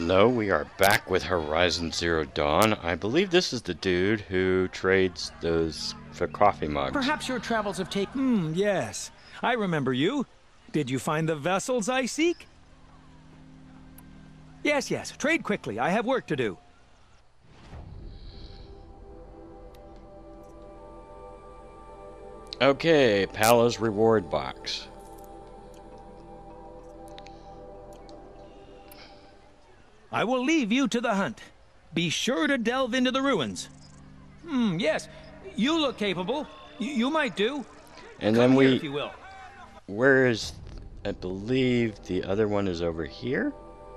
No, we are back with Horizon Zero Dawn. I believe this is the dude who trades those for coffee mugs. Perhaps your travels have taken... yes. I remember you. Did you find the vessels I seek? Yes, yes. Trade quickly. I have work to do. Okay, Pala's reward box. I will leave you to the hunt. Be sure to delve into the ruins. Yes. You look capable. You might do. And Come then here, if you will. Where is... I believe the other one is over here?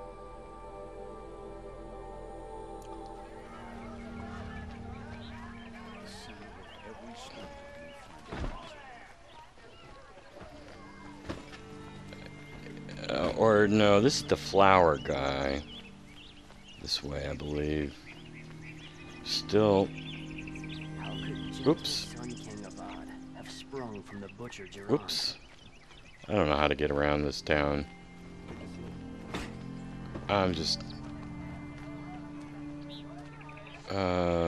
Or no, this is the flower guy. This way, I believe. Still. Oops. Oops. I don't know how to get around this town. I'm just... Hope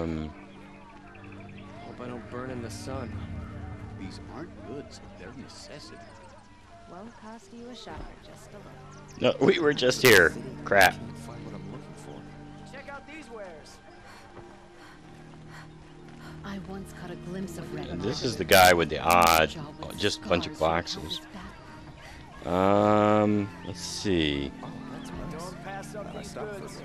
I don't burn in the sun. These aren't goods, they're necessities. Won't cost you a shower, just a No, little. we were just here. Crap. Find what I'm looking for. Check out these wares. I once caught a glimpse of red. And this is the guy with the odd, just a bunch of boxes. Let's see. Don't pass up these goods.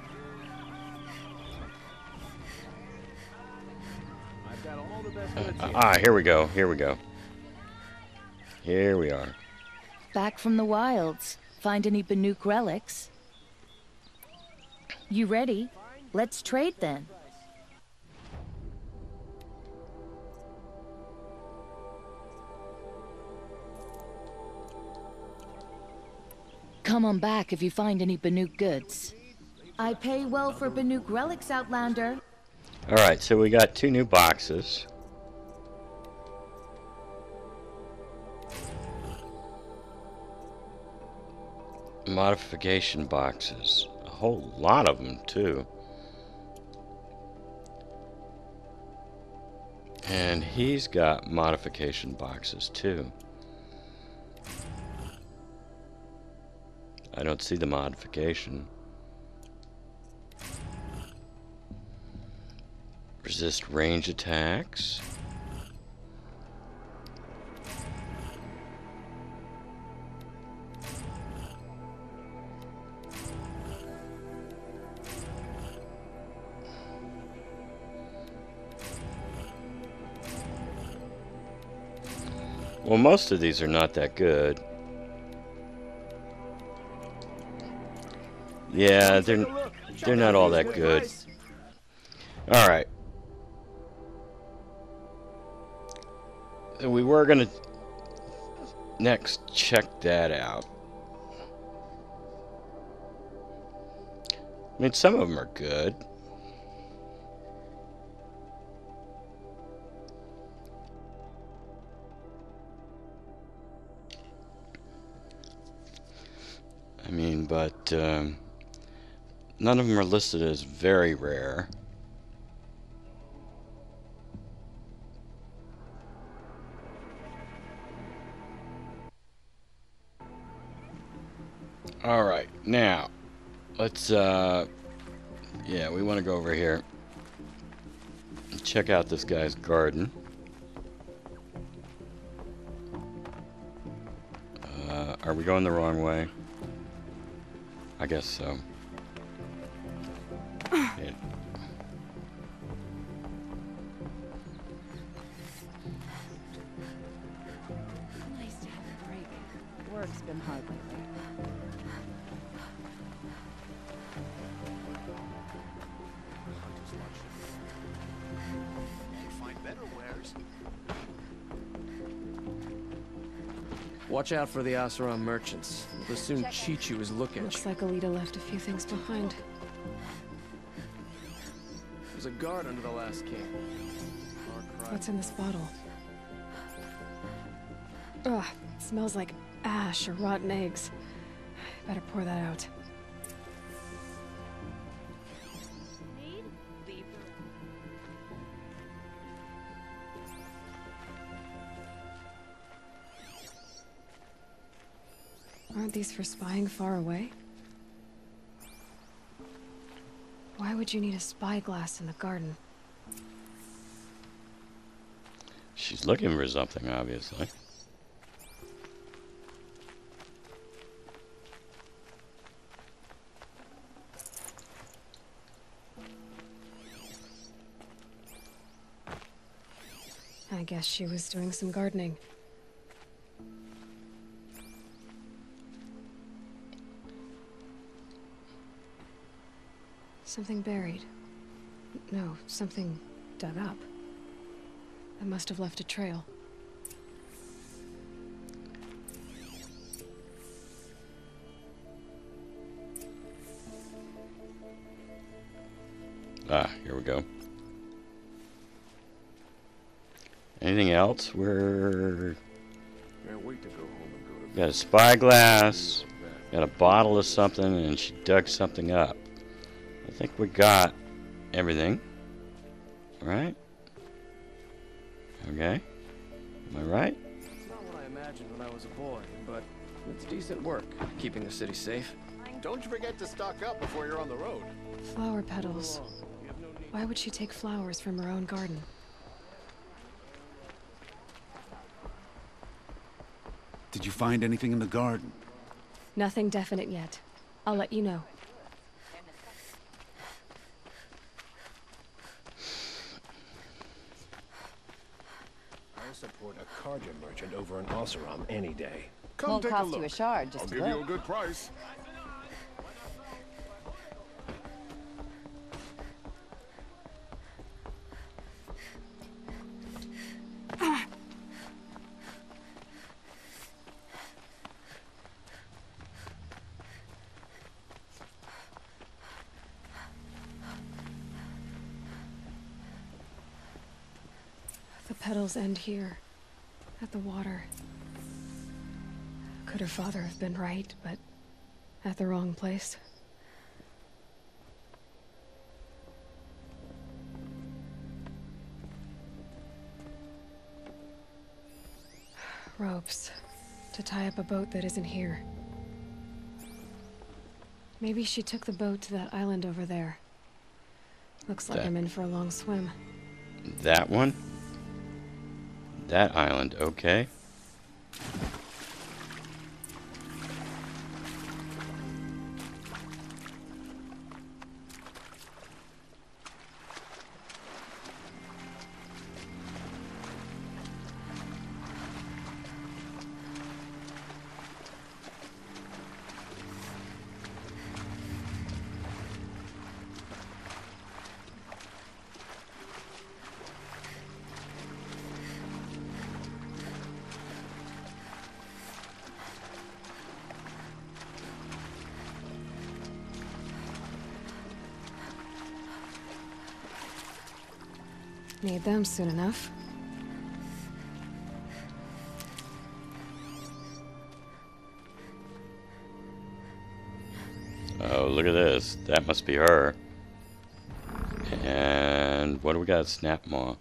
I've got all the best goods here. Here we go. Here we go. Here we are. Back from the wilds. Find any Banuk relics? You ready? Let's trade then. Come on back if you find any Banuk goods. I pay well for Banuk relics, Outlander. Alright, so we got 2 new boxes. Modification boxes. A whole lot of them, too. And he's got modification boxes, too. I don't see the modification. Resist range attacks. Well, most of these are not that good. Yeah, they're not all that good. All right. So we were gonna next check that out. I mean, some of them are good. I mean, but none of them are listed as very rare. All right, now let's yeah, we want to go over here and check out this guy's garden. Are we going the wrong way? I guess so. Yeah. Nice to have a break. Work's been hard lately. Find better wares. Watch out for the Asaran merchants. They'll soon cheat you as look at Looks you. like Elida left a few things behind. There's a guard under the last king. What's in this bottle? Ugh, it smells like ash or rotten eggs. Better pour that out. Aren't these for spying far away? Why would you need a spyglass in the garden? She's looking for something, obviously. I guess she was doing some gardening. Something buried. No, something dug up. That must have left a trail. Ah, here we go. Anything else? We're... Can't wait to go home and go to Got a spyglass, got a bottle of something, and she dug something up. I think we got everything. Right? Okay. Am I right? It's not what I imagined when I was a boy, but it's decent work, keeping the city safe. Don't you forget to stock up before you're on the road. Flower petals. You have no need. Why would she take flowers from her own garden? Did you find anything in the garden? Nothing definite yet. I'll let you know. I'll support a Karja merchant over an Oseram any day. Come Won't take a cost look. you a shard just I'll to give you a look. good price. The petals end here, at the water. Could her father have been right, but at the wrong place? Ropes to tie up a boat that isn't here. Maybe she took the boat to that island over there. Looks like I'm in for a long swim. That one? That island, okay. Need them soon enough. Oh, look at this. That must be her. And what do we got? Snap maw.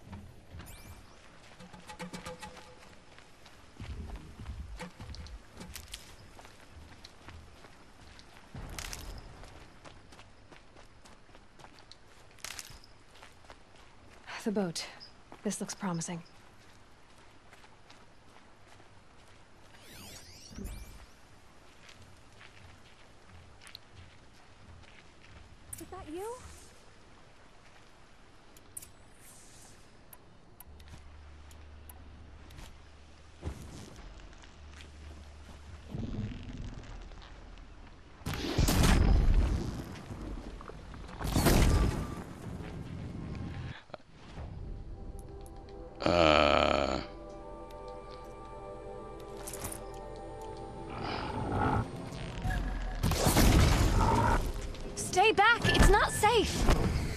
The boat. This looks promising. Is that you? Stay back! It's not safe!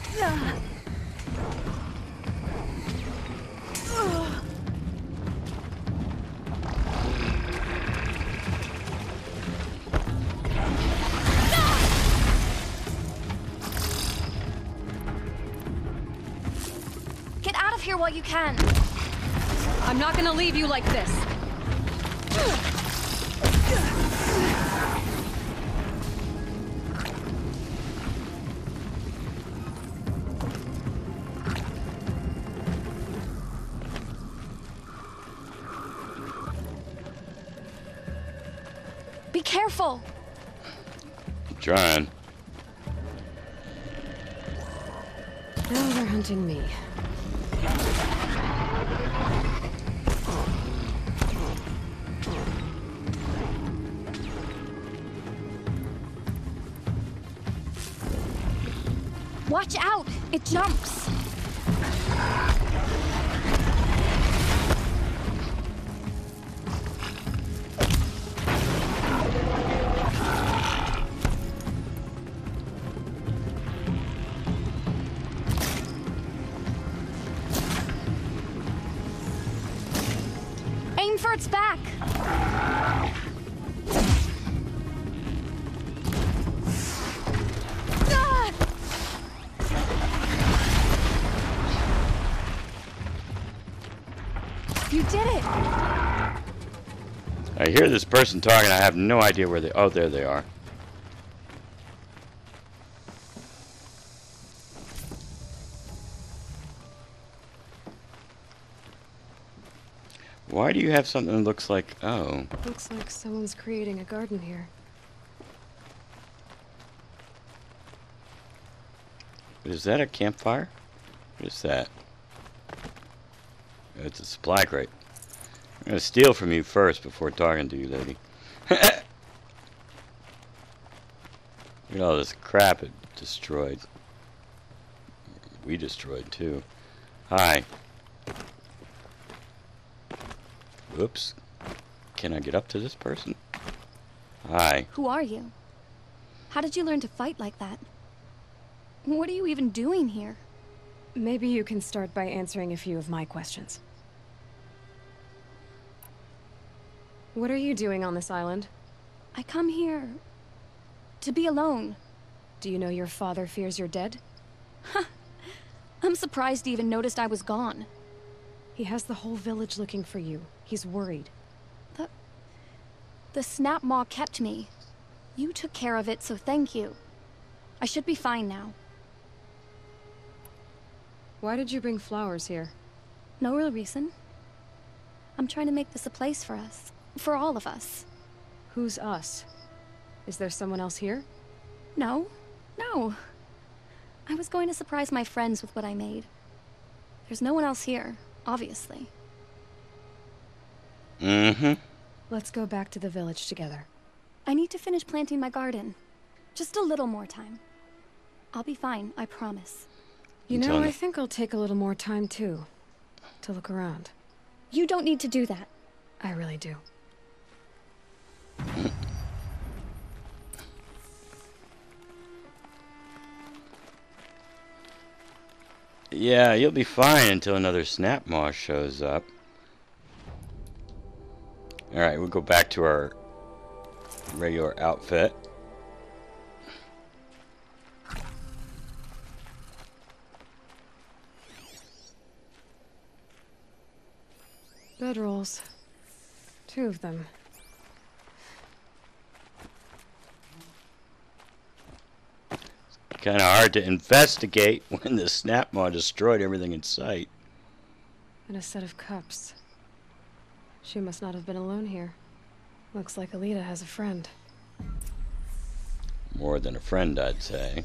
Get out of here while you can! I'm not gonna leave you like this! Be careful! I'm trying. Now they're hunting me. Watch out! It jumps! Aim for its back! Ah! You did it! I hear this person talking. I have no idea where they... Oh, there they are. Why do you have something that looks like... Oh. Looks like someone's creating a garden here. Is that a campfire? What is that? It's a supply crate. I'm gonna steal from you first before talking to you, lady. Look at all this crap it destroyed. We destroyed too. Hi. Oops. Can I get up to this person? Hi. Who are you? How did you learn to fight like that? What are you even doing here? Maybe you can start by answering a few of my questions. What are you doing on this island? I come here to be alone. Do you know your father fears you're dead? I'm surprised he even noticed I was gone. He has the whole village looking for you. He's worried. The snap maw kept me. You took care of it, so thank you. I should be fine now. Why did you bring flowers here? No real reason. I'm trying to make this a place for us. For all of us. Who's us? Is there someone else here? No. No. I was going to surprise my friends with what I made. There's no one else here, obviously. Mm-hmm. Let's go back to the village together. I need to finish planting my garden. Just a little more time. I'll be fine, I promise. You know, I think I'll take a little more time too. To look around. You don't need to do that. I really do. Yeah, you'll be fine until another snap maw shows up. Alright, we'll go back to our regular outfit. Bedrolls. 2 of them. Kind of hard to investigate when the snap maw destroyed everything in sight. And a set of cups. She must not have been alone here. Looks like Elida has a friend. More than a friend, I'd say.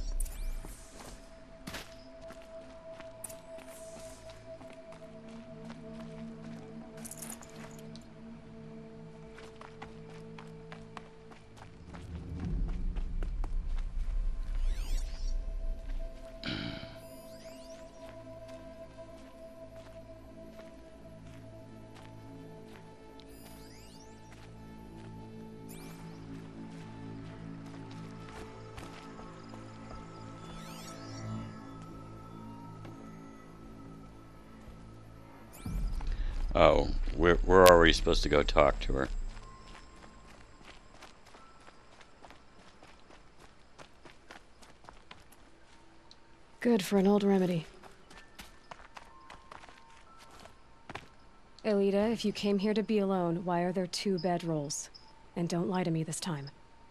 Oh, we're already supposed to go talk to her. Good for an old remedy. Elida, if you came here to be alone, why are there 2 bedrolls? And don't lie to me this time.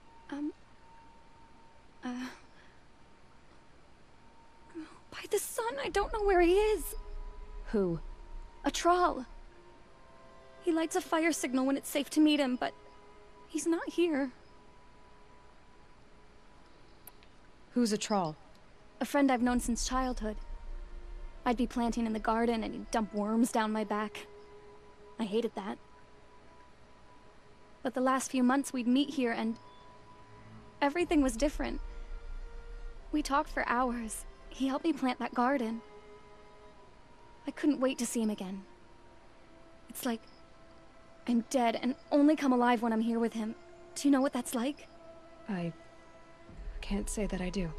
By the sun, I don't know where he is. Who? A troll. He lights a fire signal when it's safe to meet him, but he's not here. Who's a troll? A friend I've known since childhood. I'd be planting in the garden and he'd dump worms down my back. I hated that. But the last few months we'd meet here and everything was different. We talked for hours. He helped me plant that garden. I couldn't wait to see him again. It's like I'm dead and only come alive when I'm here with him. Do you know what that's like? I can't say that I do.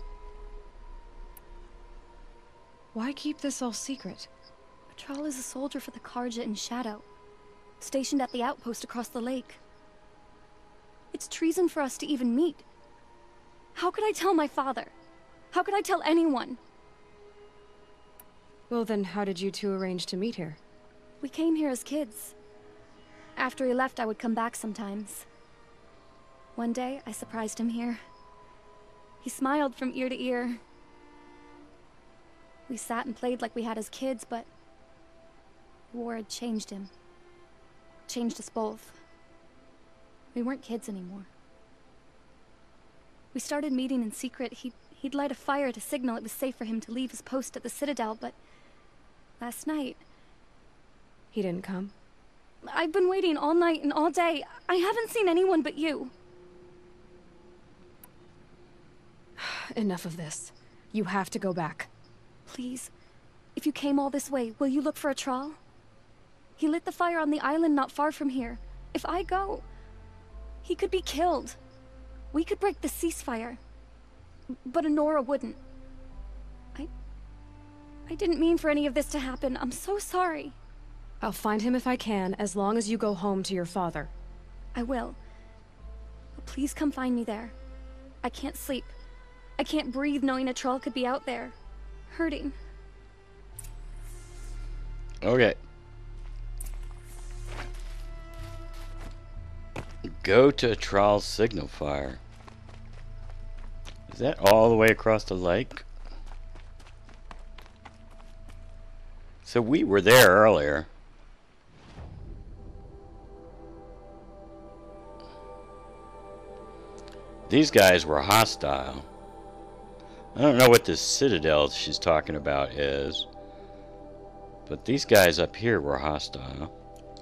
Why keep this all secret? Patrol is a soldier for the Karja in Shadow, stationed at the outpost across the lake. It's treason for us to even meet. How could I tell my father? How could I tell anyone? Well then, how did you two arrange to meet here? We came here as kids. After he left, I would come back sometimes. One day, I surprised him here. He smiled from ear to ear. We sat and played like we had as kids, but war had changed him. Changed us both. We weren't kids anymore. We started meeting in secret. He'd light a fire to signal it was safe for him to leave his post at the Citadel, but last night... He didn't come? I've been waiting all night and all day. I haven't seen anyone but you. Enough of this. You have to go back. Please, if you came all this way, will you look for a trawl? He lit the fire on the island not far from here. If I go, he could be killed. We could break the ceasefire. But Honora wouldn't. I didn't mean for any of this to happen. I'm so sorry. I'll find him if I can, as long as you go home to your father. I will. But please come find me there. I can't sleep. I can't breathe knowing a troll could be out there. Hurting. Okay. Go to a trial signal fire. Is that all the way across the lake? So we were there earlier. These guys were hostile. I don't know what this citadel she's talking about is, but these guys up here were hostile.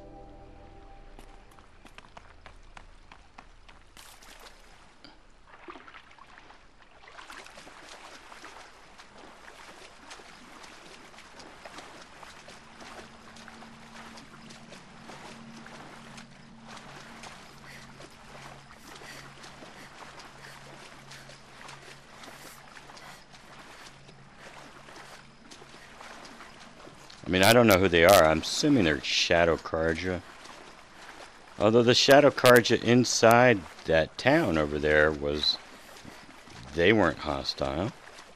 I mean, I don't know who they are. I'm assuming they're Shadow Karja. Although the Shadow Karja inside that town over there was... They weren't hostile.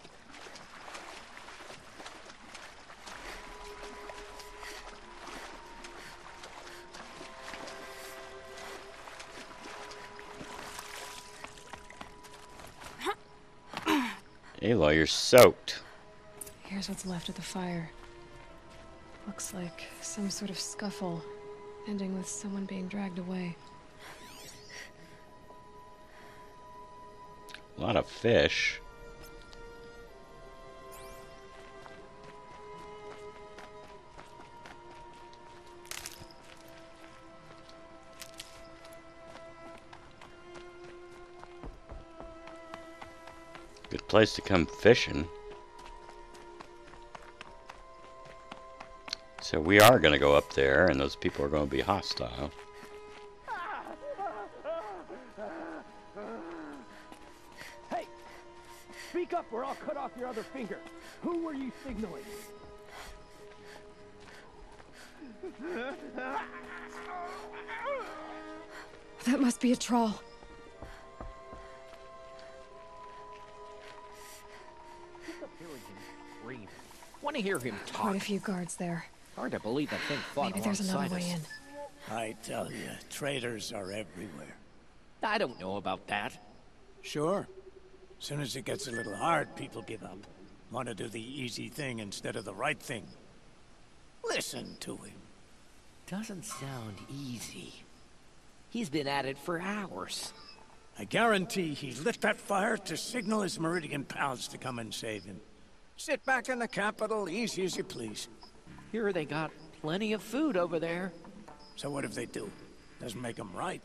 Aloy, you're soaked. Here's what's left of the fire. Looks like some sort of scuffle, ending with someone being dragged away. A lot of fish. Good place to come fishing. So we are going to go up there, and those people are going to be hostile. Hey! Speak up or I'll cut off your other finger. Who were you signaling? That must be a troll. Want to hear him talk? Quite a few guards there. Hard to believe that thing fought Maybe there's another alongside way us. in. I tell you, traitors are everywhere. I don't know about that. Sure. Soon as it gets a little hard, people give up. Want to do the easy thing instead of the right thing. Listen to him. Doesn't sound easy. He's been at it for hours. I guarantee he lit that fire to signal his Meridian pals to come and save him. Sit back in the capital, easy as you please. Here they got plenty of food over there. So what if they do? Doesn't make them right.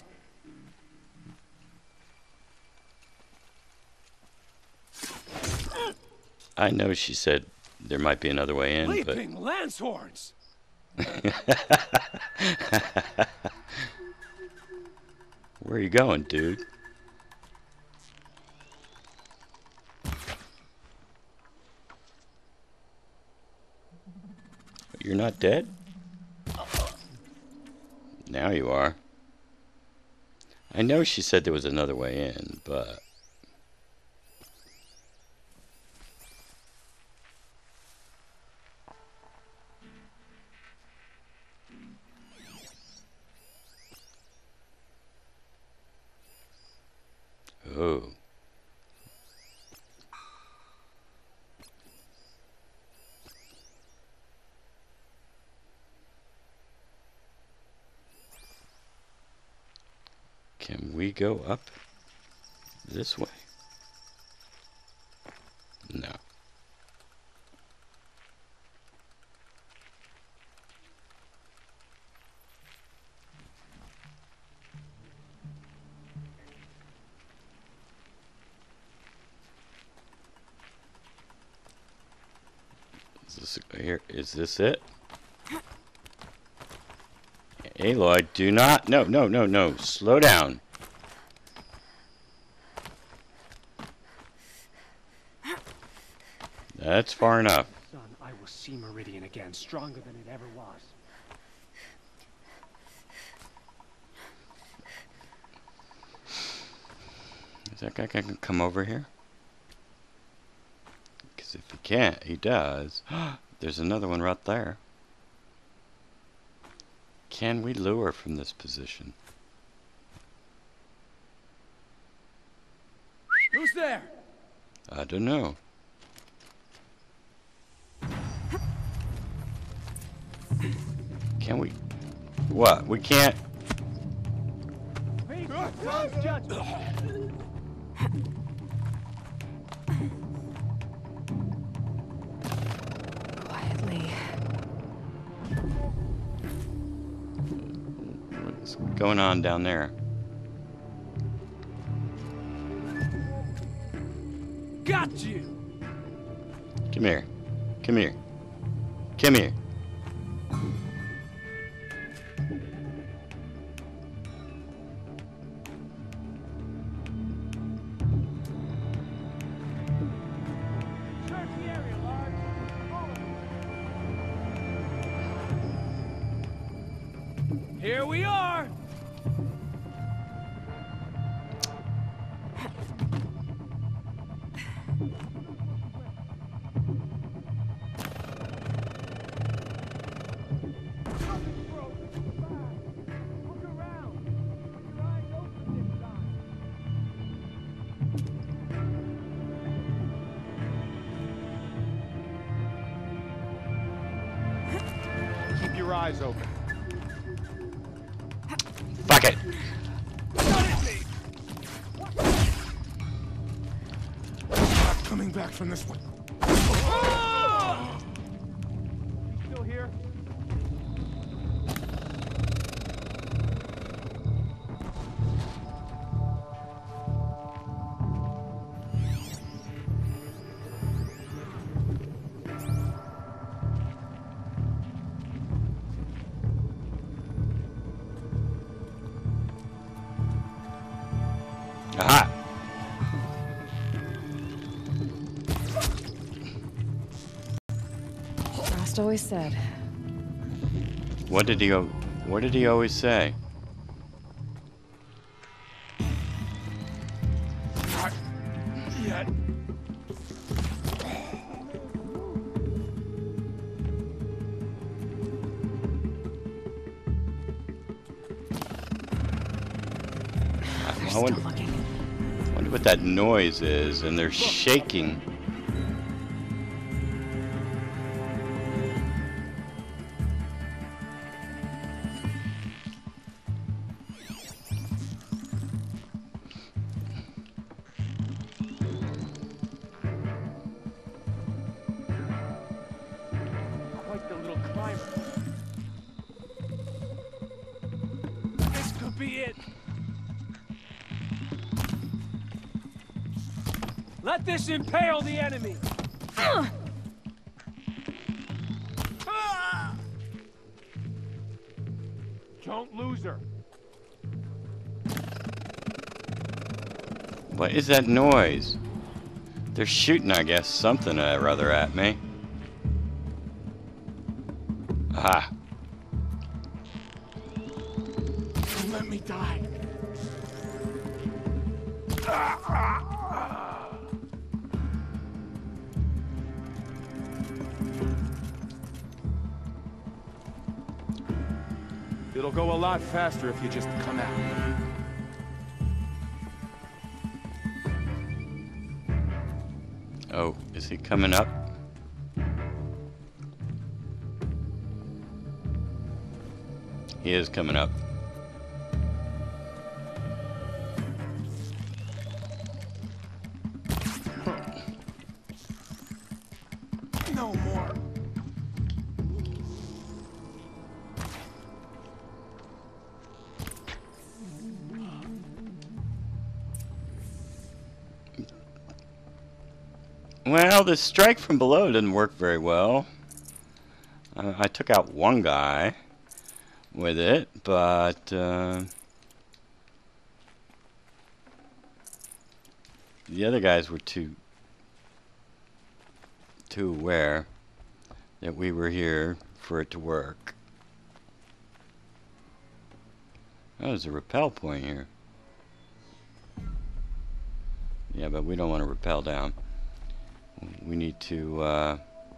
I know she said there might be another way in, Leaping lance horns! Where are you going, dude? You're not dead? Now you are. I know she said there was another way in, but... Oh. Can we go up this way? No. Is this it? Aloy, do not. No, no, no, no. Slow down. That's far enough. Son, I will see Meridian again, stronger than it ever was. Is that guy gonna come over here? Because if he can't, he does. There's another one right there. Can we lure from this position? Who's there? I don't know. Can we? What? We can't. Quietly. What's going on down there? Got you! Come here. Come here. Come here. Here we are! Keep your eyes open. Fuck it. Not coming back from this one. Still here? Aha. Frost always said. What did he always say? Not yet. They're I still wonder what that noise is, and they're shaking. timer. This could be it. Let this impale the enemy. Don't lose her. What is that noise? They're shooting, I guess, something or other at me. Ah. Don't let me die. It'll go a lot faster if you just come out. Oh, is he coming up? He is coming up. No more. Well, the strike from below didn't work very well. I took out one guy with it, but the other guys were too aware that we were here for it to work. Oh, there's a rappel point here. Yeah, but we don't want to rappel down. We need to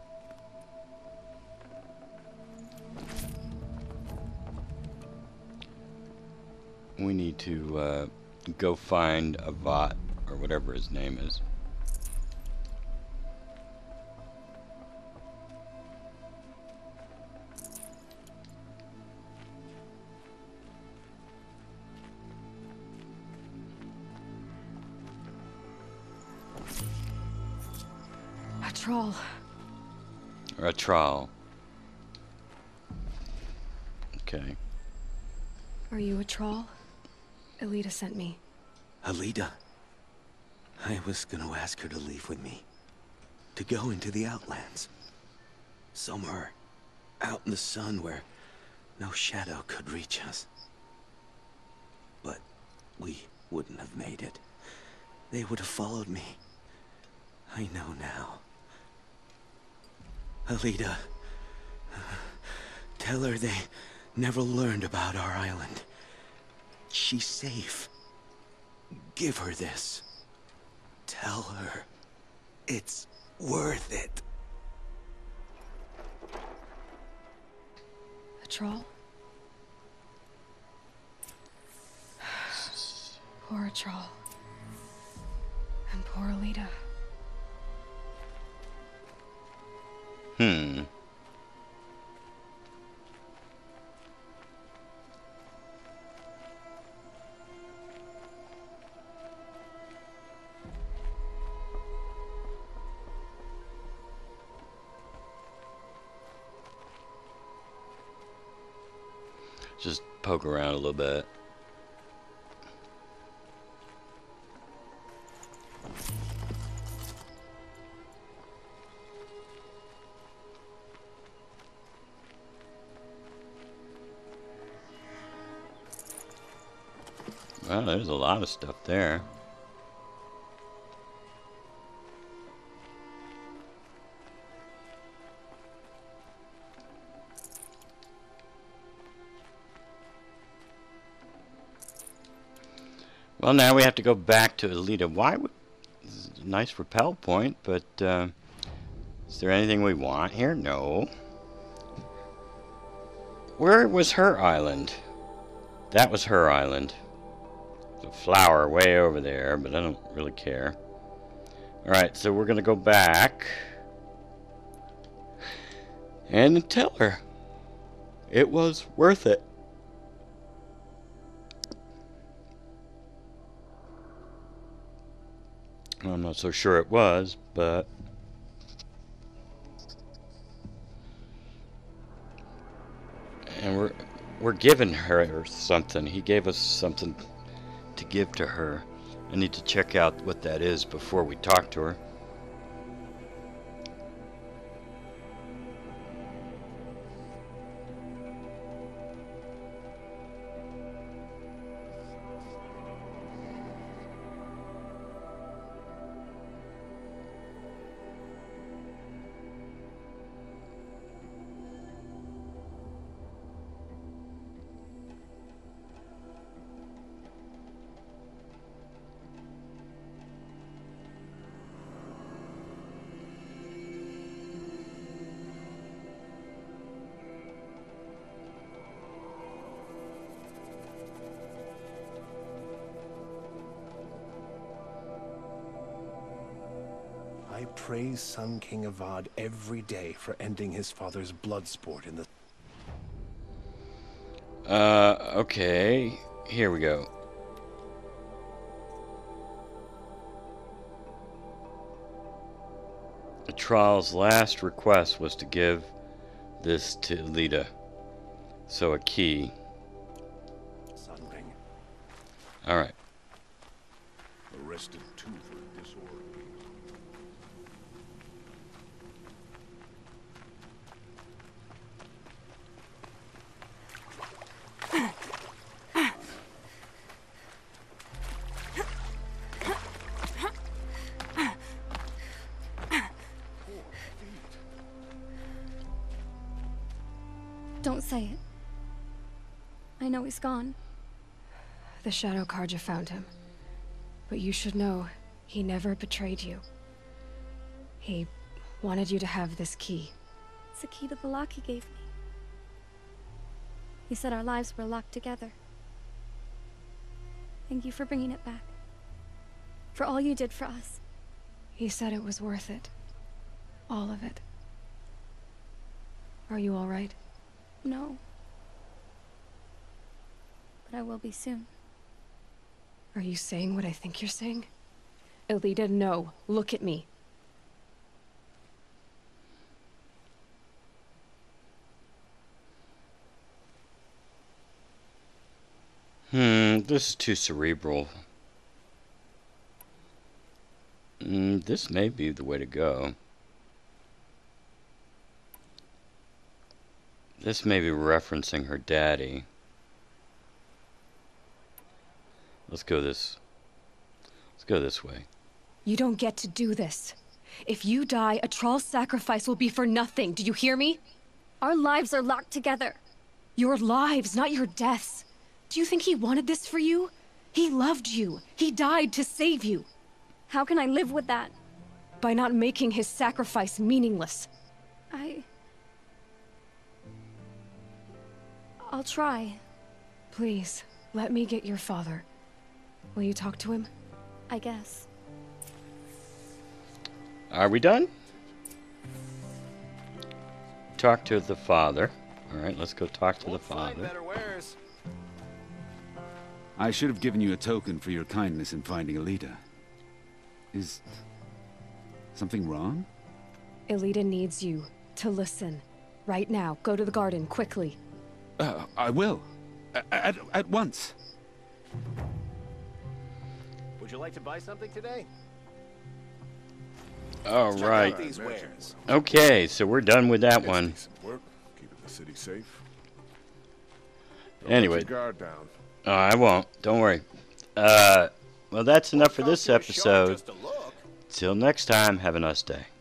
go find a Vought or whatever his name is. A troll. Or a trowel. Okay. Are you a troll? Elida sent me. Elida? I was gonna ask her to leave with me. To go into the Outlands. Somewhere out in the sun where no shadow could reach us. But we wouldn't have made it. They would have followed me. I know now. Elida, tell her they never learned about our island. She's safe. Give her this. Tell her it's worth it. A troll? Poor troll. And poor Elida. Just poke around a little bit. Well, there's a lot of stuff there. Well, now we have to go back to Elida. Why would... This is a nice rappel point, but is there anything we want here? No. Where was her island? That was her island. There's a flower way over there, but I don't really care. Alright, so we're going to go back and tell her it was worth it. I'm not so sure it was, but we're giving her something. He gave us something to give to her. I need to check out what that is before we talk to her. I praise Sun King Avad every day for ending his father's blood sport in the... Okay. Here we go. Atral's last request was to give this to Elida. So a key. Sun Ring. Alright. Arrested too for disorder. Don't say it. I know he's gone. The Shadow Carja found him. But you should know, he never betrayed you. He wanted you to have this key. It's the key the Balaki gave me. He said our lives were locked together. Thank you for bringing it back. For all you did for us. He said it was worth it. All of it. Are you all right? No. But I will be soon. Are you saying what I think you're saying? Elida, no. Look at me. This is too cerebral. This may be the way to go. This may be referencing her daddy. Let's go this way. You don't get to do this. If you die, Atral's sacrifice will be for nothing. Do you hear me? Our lives are locked together. Your lives, not your deaths. Do you think he wanted this for you? He loved you. He died to save you. How can I live with that? By not making his sacrifice meaningless. I'll try. Please, let me get your father. Will you talk to him? I guess. Are we done? Talk to the father. Alright, let's go talk to the father. I should have given you a token for your kindness in finding Elida. Is something wrong? Elida needs you to listen. Right now, go to the garden, quickly. I will. At once. Would you like to buy something today? All Check out right. these wares. Okay, so we're done with that one. Decent work, keeping the city safe. Don't Anyway. let your guard down. Oh, I won't. Don't worry. Well, that's enough for this episode. Till next time, have a nice day.